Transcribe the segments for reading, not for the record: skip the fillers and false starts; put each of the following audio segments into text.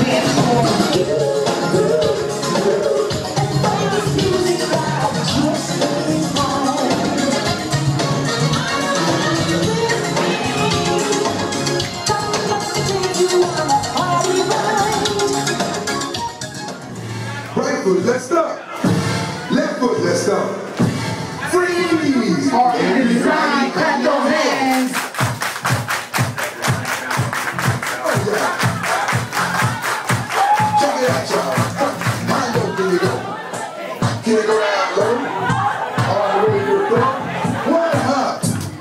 Let's stop. Left foot, let's stop. Freeze! Right, clap your hands. Oh yeah. Check it out, y'all. Mind open you go. Can it go out low? All the way to the floor. One hop.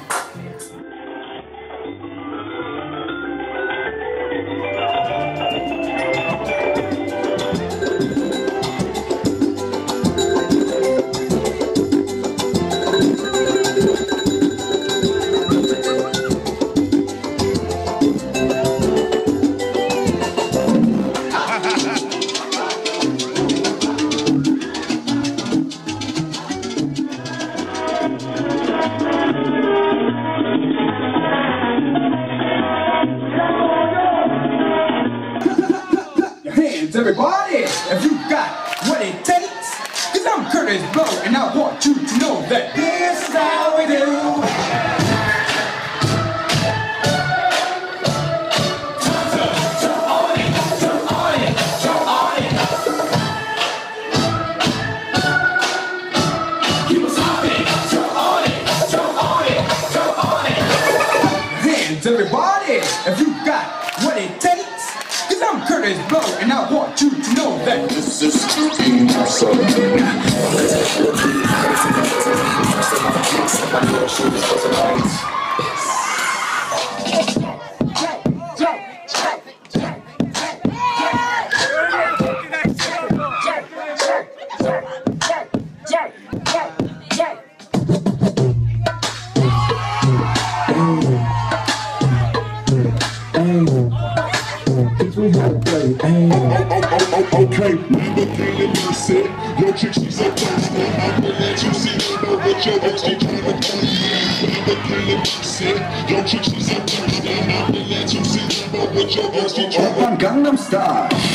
Everybody, if you got what it takes, cause I'm Curtis Blow, and I want you to know that this is how we do. Jump on it, jump on it, jump on it. Keep us hopping, jump on it, jump on it, jump on it. Hands, everybody, if you got what it takes. I'm Curtis Blow, and I want you to know that this is Okay, never feeling mercy. Your chick, she's so thirsty. I'm gonna let you see her what your ex keep trying to tell you. Never feeling mercy. Your chick, she's so thirsty. I'm gonna let you see her what your ex keep trying to Gangnam Style.